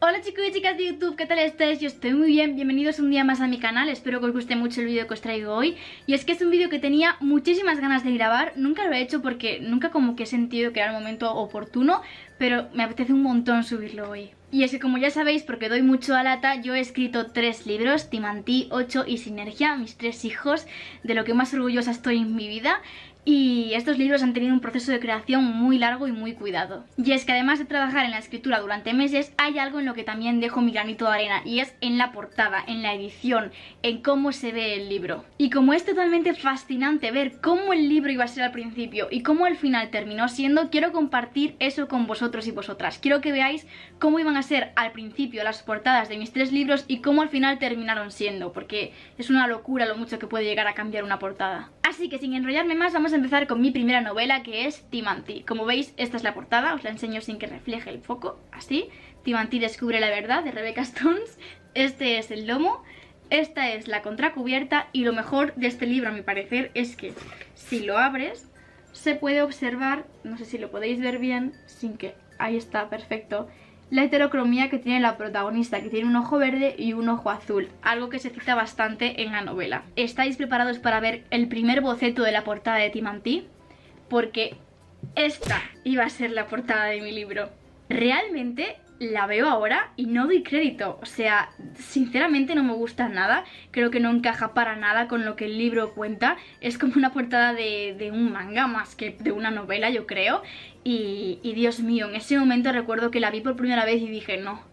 Hola chicos y chicas de YouTube, ¿qué tal estáis? Yo estoy muy bien, bienvenidos un día más a mi canal, espero que os guste mucho el vídeo que os traigo hoy. Y es que es un vídeo que tenía muchísimas ganas de grabar, nunca lo he hecho porque nunca como que he sentido que era el momento oportuno, pero me apetece un montón subirlo hoy. Y es que como ya sabéis, porque doy mucho a lata, yo he escrito 3 libros, Timantí, 8 y Sinergia, mis 3 hijos, de lo que más orgullosa estoy en mi vida. Y estos libros han tenido un proceso de creación muy largo y muy cuidado. Y es que además de trabajar en la escritura durante meses, hay algo en lo que también dejo mi granito de arena, y es en la portada, en la edición, en cómo se ve el libro. Y como es totalmente fascinante ver cómo el libro iba a ser al principio y cómo al final terminó siendo, quiero compartir eso con vosotros y vosotras. Quiero que veáis cómo iban a ser al principio las portadas de mis 3 libros y cómo al final terminaron siendo, porque es una locura lo mucho que puede llegar a cambiar una portada. Así que sin enrollarme más, vamos a empezar con mi primera novela, que es Timantí. Como veis, esta es la portada, os la enseño sin que refleje el foco, así. Timantí descubre la verdad, de Rebecca Stones. Este es el lomo, esta es la contracubierta, y lo mejor de este libro, a mi parecer, es que si lo abres, se puede observar, no sé si lo podéis ver bien, sin que... ahí está, perfecto, la heterocromía que tiene la protagonista, que tiene un ojo verde y un ojo azul, algo que se cita bastante en la novela. ¿Estáis preparados para ver el primer boceto de la portada de Timantí? Porque esta iba a ser la portada de mi libro. Realmente la veo ahora y no doy crédito, o sea, sinceramente no me gusta nada, creo que no encaja para nada con lo que el libro cuenta, es como una portada de un manga más que de una novela, yo creo, y Dios mío, en ese momento recuerdo que la vi por primera vez y dije no,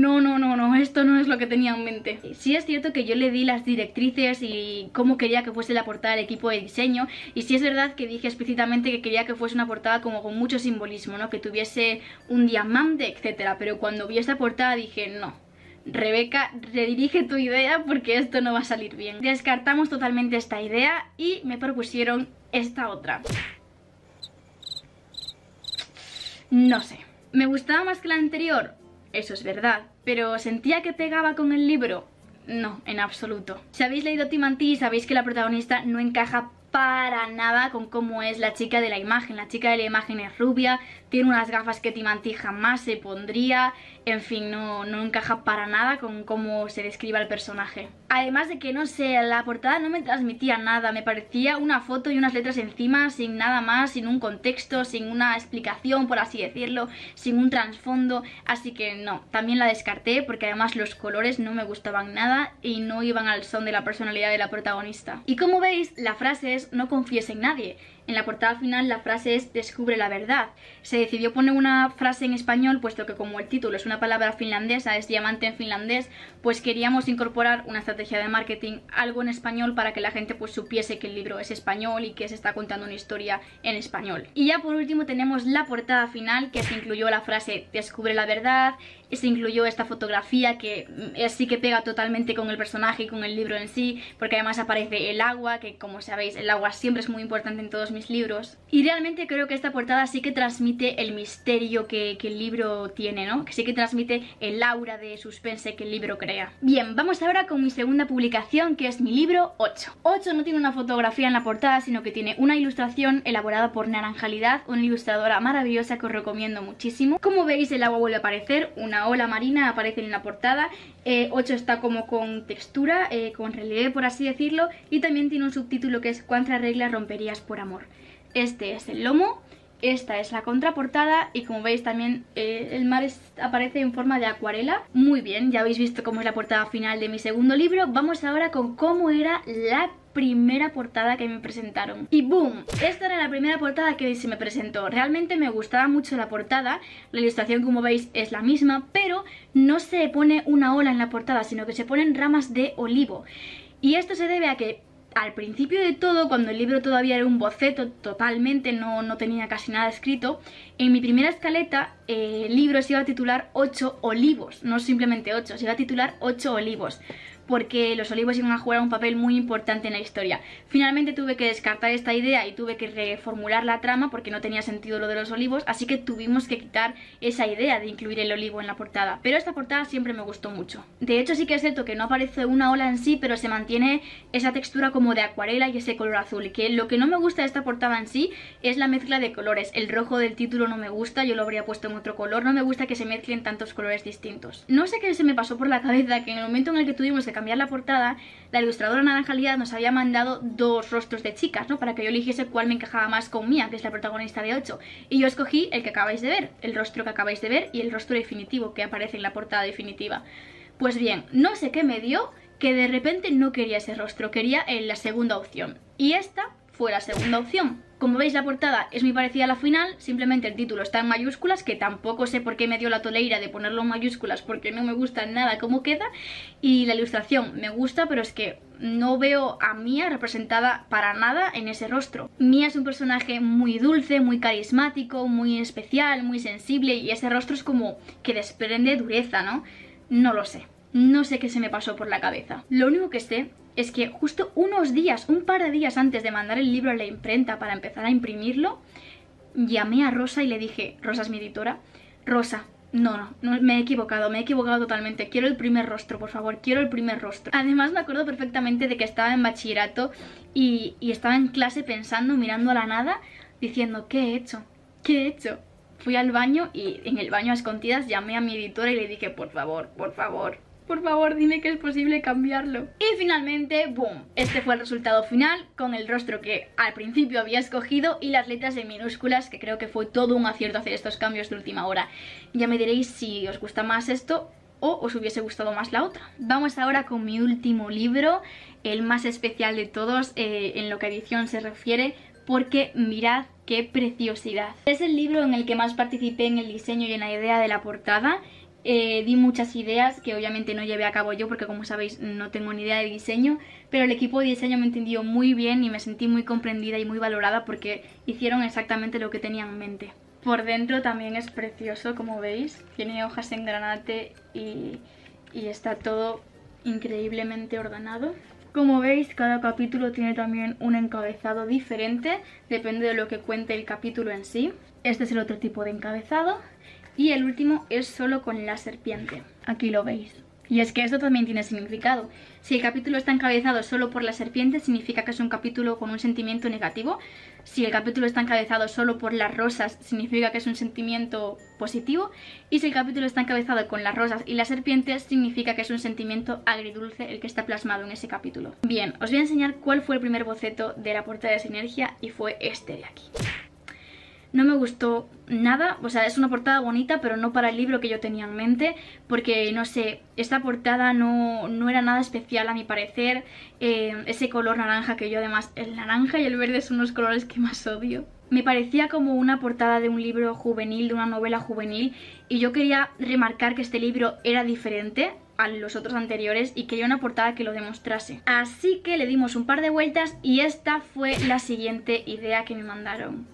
esto no es lo que tenía en mente. Sí es cierto que yo le di las directrices y cómo quería que fuese la portada del equipo de diseño, y sí es verdad que dije explícitamente que quería que fuese una portada como con mucho simbolismo, ¿no? Que tuviese un diamante, etcétera, pero cuando vi esta portada dije no, Rebeca, redirige tu idea porque esto no va a salir bien. Descartamos totalmente esta idea y me propusieron esta otra. No sé, ¿me gustaba más que la anterior? Eso es verdad, pero ¿sentía que pegaba con el libro? No, en absoluto. Si habéis leído Timantí, sabéis que la protagonista no encaja para nada con cómo es la chica de la imagen. La chica de la imagen es rubia, tiene unas gafas que Timantí jamás se pondría, en fin, no encaja para nada con cómo se describe el personaje. Además de que, no sé, la portada no me transmitía nada, me parecía una foto y unas letras encima sin nada más, sin un contexto, sin una explicación, por así decirlo, sin un trasfondo, así que no, también la descarté porque además los colores no me gustaban nada y no iban al son de la personalidad de la protagonista. Y como veis, la frase es no confíes en nadie. En la portada final la frase es descubre la verdad. Se decidió poner una frase en español puesto que como el título es una palabra finlandesa, es diamante en finlandés, pues queríamos incorporar una estrategia de marketing, algo en español para que la gente pues supiese que el libro es español y que se está contando una historia en español. Y ya por último tenemos la portada final, que se incluyó la frase descubre la verdad, se incluyó esta fotografía que sí que pega totalmente con el personaje y con el libro en sí, porque además aparece el agua, que como sabéis el agua siempre es muy importante en todos mis libros, y realmente creo que esta portada sí que transmite el misterio que el libro tiene, ¿no? Que sí que transmite el aura de suspense que el libro crea. Bien, vamos ahora con mi segunda publicación, que es mi libro 8. 8 no tiene una fotografía en la portada, sino que tiene una ilustración elaborada por Naranjalidad, una ilustradora maravillosa que os recomiendo muchísimo. Como veis, el agua vuelve a aparecer, una ola marina aparece en la portada. 8 está como con textura, con relieve, por así decirlo, y también tiene un subtítulo que es ¿cuántas reglas romperías por amor? Este es el lomo, esta es la contraportada y como veis también el mar aparece en forma de acuarela. Muy bien, ya habéis visto cómo es la portada final de mi segundo libro. Vamos ahora con cómo era la primera portada que me presentaron. Y boom, esta era la primera portada que se me presentó. Realmente me gustaba mucho la portada, la ilustración como veis es la misma, pero no se pone una ola en la portada, sino que se ponen ramas de olivo. Y esto se debe a que al principio de todo, cuando el libro todavía era un boceto totalmente, no tenía casi nada escrito, en mi primera escaleta el libro se iba a titular 8 olivos, no simplemente 8, se iba a titular 8 olivos. porque los olivos iban a jugar un papel muy importante en la historia. Finalmente tuve que descartar esta idea y tuve que reformular la trama porque no tenía sentido lo de los olivos, así que tuvimos que quitar esa idea de incluir el olivo en la portada. Pero esta portada siempre me gustó mucho. De hecho sí que es cierto que no aparece una ola en sí, pero se mantiene esa textura como de acuarela y ese color azul. Y que lo que no me gusta de esta portada en sí es la mezcla de colores. El rojo del título no me gusta, yo lo habría puesto en otro color. No me gusta que se mezclen tantos colores distintos. No sé qué se me pasó por la cabeza, que en el momento en el que tuvimos que cambiar la portada, la ilustradora Naranja Liat nos había mandado dos rostros de chicas, ¿no? Para que yo eligiese cuál me encajaba más con Mia, que es la protagonista de 8. Y yo escogí el que acabáis de ver, el rostro que acabáis de ver y el rostro definitivo que aparece en la portada definitiva. Pues bien, no sé qué me dio, que de repente no quería ese rostro, quería la segunda opción. Y esta fue la segunda opción. Como veis, la portada es muy parecida a la final, simplemente el título está en mayúsculas, que tampoco sé por qué me dio la toleira de ponerlo en mayúsculas porque no me gusta nada cómo queda, y la ilustración me gusta, pero es que no veo a Mia representada para nada en ese rostro. Mia es un personaje muy dulce, muy carismático, muy especial, muy sensible, y ese rostro es como que desprende dureza, ¿no? No lo sé. No sé qué se me pasó por la cabeza. Lo único que sé es que justo unos días, un par de días antes de mandar el libro a la imprenta para empezar a imprimirlo, llamé a Rosa y le dije, Rosa es mi editora, Rosa, no, me he equivocado totalmente, quiero el primer rostro, por favor, quiero el primer rostro. Además me acuerdo perfectamente de que estaba en bachillerato y estaba en clase pensando, mirando a la nada, diciendo, ¿qué he hecho? ¿Qué he hecho? Fui al baño y en el baño a escondidas llamé a mi editora y le dije, por favor, dime que es posible cambiarlo. Y finalmente, boom, este fue el resultado final, con el rostro que al principio había escogido y las letras en minúsculas, que creo que fue todo un acierto hacer estos cambios de última hora. Ya me diréis si os gusta más esto o os hubiese gustado más la otra. Vamos ahora con mi último libro, el más especial de todos en lo que a edición se refiere, porque mirad qué preciosidad. Es el libro en el que más participé en el diseño y en la idea de la portada. Di muchas ideas que obviamente no llevé a cabo yo porque, como sabéis, no tengo ni idea de diseño, pero el equipo de diseño me entendió muy bien y me sentí muy comprendida y muy valorada porque hicieron exactamente lo que tenían en mente. Por dentro también es precioso, como veis, tiene hojas en granate y está todo increíblemente ordenado. Como veis, cada capítulo tiene también un encabezado diferente, depende de lo que cuente el capítulo en sí. Este es el otro tipo de encabezado. Y el último es solo con la serpiente. Aquí lo veis. Y es que esto también tiene significado. Si el capítulo está encabezado solo por la serpiente, significa que es un capítulo con un sentimiento negativo. Si el capítulo está encabezado solo por las rosas, significa que es un sentimiento positivo. Y si el capítulo está encabezado con las rosas y la serpiente, significa que es un sentimiento agridulce el que está plasmado en ese capítulo. Bien, os voy a enseñar cuál fue el primer boceto de la portada de Sinergia y fue este de aquí. No me gustó nada, o sea, es una portada bonita, pero no para el libro que yo tenía en mente, porque, no sé, esta portada no era nada especial a mi parecer. Ese color naranja, que yo además, el naranja y el verde son los colores que más odio. Me parecía como una portada de un libro juvenil, de una novela juvenil, y yo quería remarcar que este libro era diferente a los otros anteriores y quería una portada que lo demostrase. Así que le dimos un par de vueltas y esta fue la siguiente idea que me mandaron.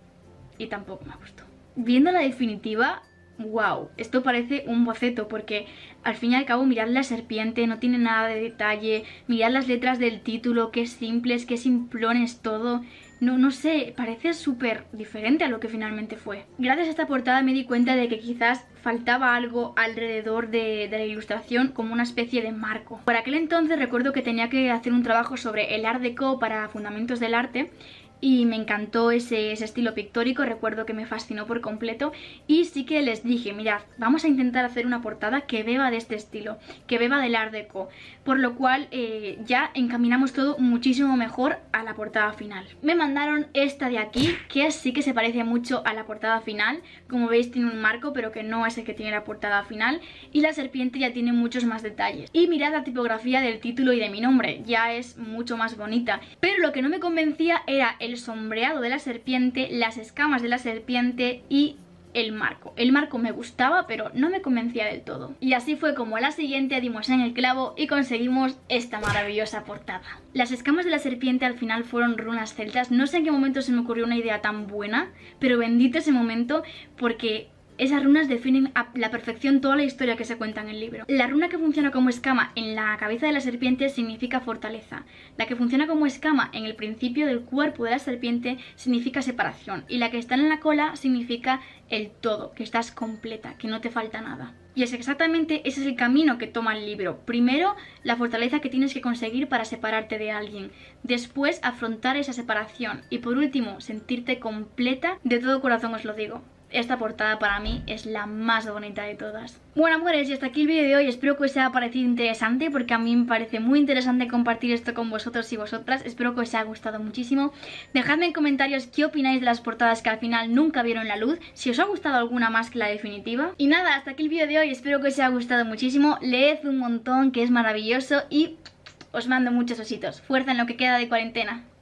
Y tampoco me gustó. Viendo la definitiva, wow, esto parece un boceto porque al fin y al cabo mirad la serpiente, no tiene nada de detalle, mirad las letras del título, qué simples, qué simplones todo. No sé, parece súper diferente a lo que finalmente fue. Gracias a esta portada me di cuenta de que quizás faltaba algo alrededor de la ilustración, como una especie de marco. Por aquel entonces recuerdo que tenía que hacer un trabajo sobre el Art Deco para Fundamentos del Arte, y me encantó ese estilo pictórico, recuerdo que me fascinó por completo y sí que les dije, mirad, vamos a intentar hacer una portada que beba de este estilo, que beba del Art Deco, por lo cual ya encaminamos todo muchísimo mejor a la portada final. Me mandaron esta de aquí, que sí que se parece mucho a la portada final, como veis tiene un marco pero que no es el que tiene la portada final, y la serpiente ya tiene muchos más detalles. Y mirad la tipografía del título y de mi nombre, ya es mucho más bonita, pero lo que no me convencía era el sombreado de la serpiente, las escamas de la serpiente y el marco. El marco me gustaba, pero no me convencía del todo. Y así fue como a la siguiente dimos en el clavo y conseguimos esta maravillosa portada. Las escamas de la serpiente al final fueron runas celtas. No sé en qué momento se me ocurrió una idea tan buena, pero bendito ese momento porque Esas runas definen a la perfección toda la historia que se cuenta en el libro. La runa que funciona como escama en la cabeza de la serpiente significa fortaleza. La que funciona como escama en el principio del cuerpo de la serpiente significa separación. Y la que está en la cola significa el todo, que estás completa, que no te falta nada. Y es exactamente ese es el camino que toma el libro. Primero, la fortaleza que tienes que conseguir para separarte de alguien. Después, afrontar esa separación. Y por último, sentirte completa. De todo corazón os lo digo. Esta portada para mí es la más bonita de todas. Bueno, amores, y hasta aquí el vídeo de hoy. Espero que os haya parecido interesante, porque a mí me parece muy interesante compartir esto con vosotros y vosotras. Espero que os haya gustado muchísimo. Dejadme en comentarios qué opináis de las portadas que al final nunca vieron la luz, si os ha gustado alguna más que la definitiva. Y nada, hasta aquí el vídeo de hoy. Espero que os haya gustado muchísimo. Leed un montón, que es maravilloso, y os mando muchos ositos. Fuerza en lo que queda de cuarentena.